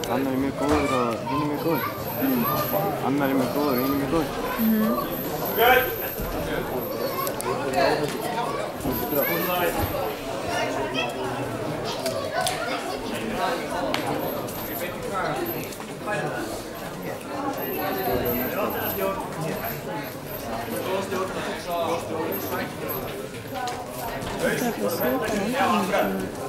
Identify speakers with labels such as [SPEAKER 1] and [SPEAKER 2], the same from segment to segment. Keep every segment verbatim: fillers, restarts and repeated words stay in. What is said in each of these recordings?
[SPEAKER 1] annar er mjög góður og hinn er mjög góður. Mm. Annar er mjög góður og hinn er mjög góður.
[SPEAKER 2] Mhm. Það er bara svipað.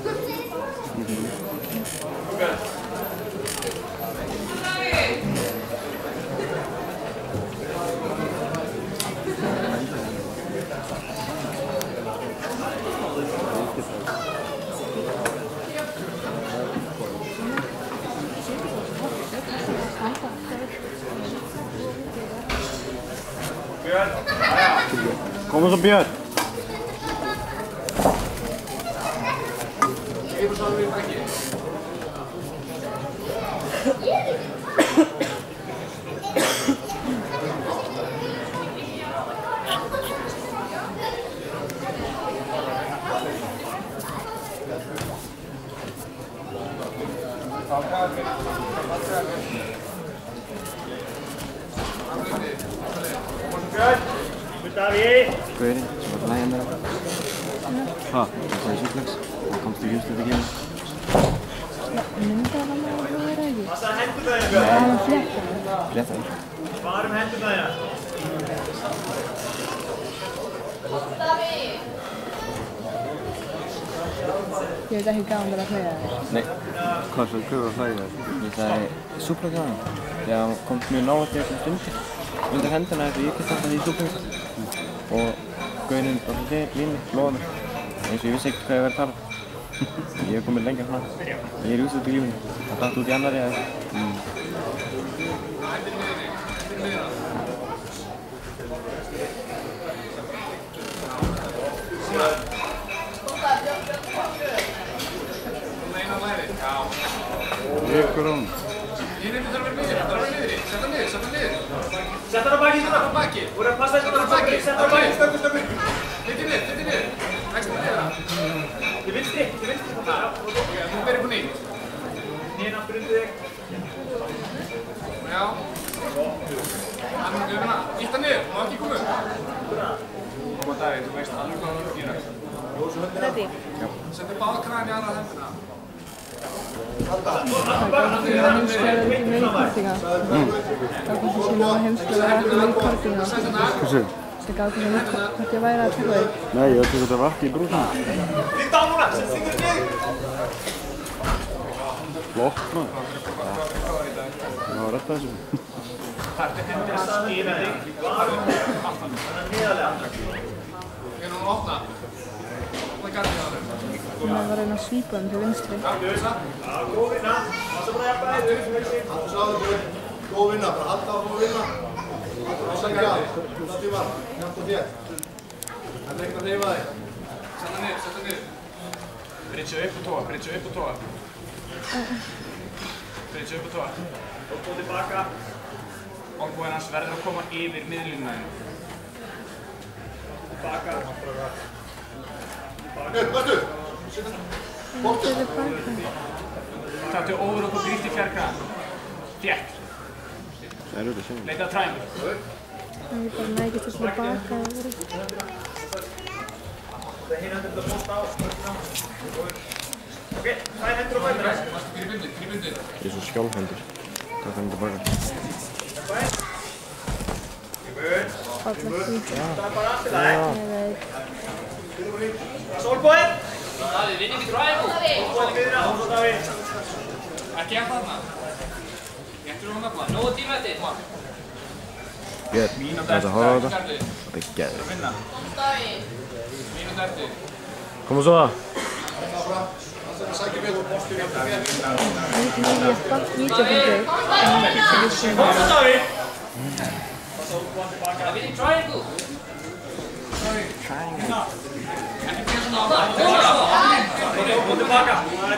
[SPEAKER 1] Kom eens op Björn. Guðurinn, sem var hlægjandi þarna. Hvað? Það var í Suplex. Það komst í hjúslutakefni.
[SPEAKER 2] Myndaði hann að það vera ekki? Það var hann fléttaði.
[SPEAKER 1] Fléttaði?
[SPEAKER 3] Varum hendurna þér.
[SPEAKER 2] Ég veit ekki hvað hann verið að hlæja þér.
[SPEAKER 1] Nei. Hvað svo guður að hlæja þér? Ég sagði Suplex á hann. Þegar hann kom mjög nálægt í þessum stundir. Undir hendina eftir ég gett alltaf í Suplex. Og Guðurinn var svo líni, loða mér. Eins og ég vissi ekkert hvað ég verið að tala. Ég hef komið lengi að hana. Ég er í úrslit í lífinu. Það datt út í annari eða mm. Ykkur hún.
[SPEAKER 4] Ég nefndi það að vera niður, það þarf að vera niður. Sett hann niður, sett hann niður.
[SPEAKER 3] Sett hann á baki, sett hann á baki. Þú voru að passa þetta á baki, sett hann á baki.
[SPEAKER 4] Stökku, stökku. Lyfti niður, lyfti niður. Ægstu niður það.
[SPEAKER 3] Ég vinstri, ég vinstri.
[SPEAKER 4] Ok, þú verður på nýtt.
[SPEAKER 3] Nýinn aftur undir þig.
[SPEAKER 4] Já. Hann er hérna, ítt hann niður, má ekki koma upp. Koma Davíð, þú veist alveg hvað hann er að gera.
[SPEAKER 2] Ready?
[SPEAKER 4] Já. Settu báða kragan í aðra hendina.
[SPEAKER 2] Það er gott að það heimskulega ekki með í partíka. Það er gott að það sé ná heimskulega ekki með í partíka.
[SPEAKER 1] Hvað séu?
[SPEAKER 2] Það er gott að það hvort ég væri að tala þig.
[SPEAKER 1] Nei, ég ætti þetta var ekki í brúsinu.
[SPEAKER 3] Líkt á núna, sett fingur niður.
[SPEAKER 1] Flott, maður. Það var rætt að þessu.
[SPEAKER 3] Það er fyrir að skýra þig. Þannig að niðarlega.
[SPEAKER 4] Ég er núna að opna. Opna garðið á þér.
[SPEAKER 2] Það var að reyna að svípa um til vinstri.
[SPEAKER 3] Já, góð vinna. Passa bara að hjálpa þig.
[SPEAKER 5] Þú sagði þú, góð vinna, bara halda á góð vinna. Halda ekki að, hlusta tíma, hjálpa þér. Það er ekkert að hreyfa þig.
[SPEAKER 4] Sett hann niður, sett hann niður. Bridge upp og tóa, bridge upp og tóa. Bridge upp og tóa.
[SPEAKER 3] Og góð tilbaka.
[SPEAKER 4] Olnbúinn hans verður að koma yfir miðlínuna þínu.
[SPEAKER 3] Tilbaka.
[SPEAKER 5] Upp, verðu!
[SPEAKER 2] Þetta er baka.
[SPEAKER 4] Taktu over og þú gríft í fjærkraðan. Þétt.
[SPEAKER 1] Það er auðvitað sem.
[SPEAKER 4] Leita að triangle.
[SPEAKER 2] Það er bara nægist að svona baka.
[SPEAKER 3] Það er hinn hendur til að posta á. Ok, tvær hendur á bændina.
[SPEAKER 4] Vastu fyrir bundið, fyrir bundið.
[SPEAKER 1] Ég er svo skjálfhendur. Takk hann tilbaka.
[SPEAKER 2] Fallegt því.
[SPEAKER 3] Það er bara allt í lagi.
[SPEAKER 2] Ég veit.
[SPEAKER 3] Það er sólbóinn.
[SPEAKER 4] Davíð, vinn ekki triangle.
[SPEAKER 3] Sólbóinn fyrir á, svo Davíð.
[SPEAKER 4] Ekki eftir þarna. Gettur þú hann að plana? Nógu tíma eftir.
[SPEAKER 1] Björn, það er að horfa á þetta. Það er geðið.
[SPEAKER 4] Vinna. Davíð. Mínúti eftir.
[SPEAKER 1] Koma svo það.
[SPEAKER 5] Það sækir mig og postur hjálpa þér.
[SPEAKER 2] Ég veit ekki að baka vídeobundir.
[SPEAKER 3] Passa Davíð. Passa sólbóinn tilbaka.
[SPEAKER 4] Það vinn í triangle.
[SPEAKER 1] Triangle.
[SPEAKER 4] Ekki fyrir svona á það.
[SPEAKER 3] Sólbóinn tilbaka.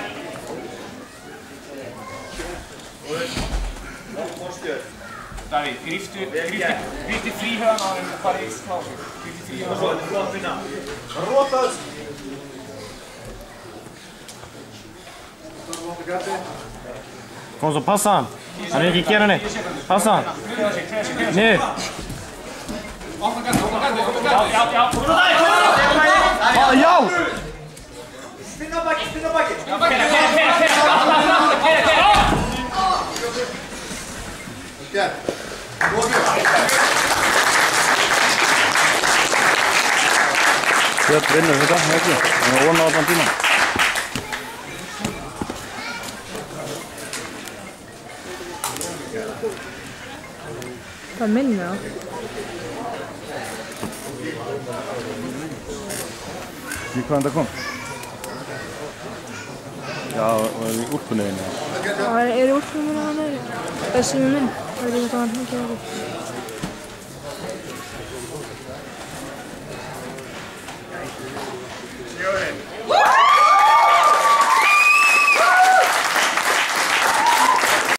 [SPEAKER 4] Davíð, gríftu, gríftu, gríftu fríhöðan á þeim og farið í slásu. Gríftu fríhöðan á þeim.
[SPEAKER 3] Flott vinna.
[SPEAKER 5] Róta þessu. Það er vonandi gæti.
[SPEAKER 1] Kom svo, passa hann. Hann er ekki að gera neitt. Passa hann. Niður.
[SPEAKER 4] Opna gardið, opna gardið, opna
[SPEAKER 3] Já,
[SPEAKER 4] gardið.
[SPEAKER 3] já, já.
[SPEAKER 1] Ah, já!
[SPEAKER 5] Spinna á baki, spinna á baki.
[SPEAKER 3] Kera, kera, kera, kera. Kera, kera.
[SPEAKER 5] Gert. Góðið.
[SPEAKER 1] Björn vinnur þetta, ekki? Hann er ónáð allan tíma.
[SPEAKER 2] Hvað minnir það?
[SPEAKER 1] Í hvaðan það kom? Já, það var í úlpunniðinni.
[SPEAKER 2] Það er úrkominu á hann öðru. Þessi með minn. Það er þetta hann ekki að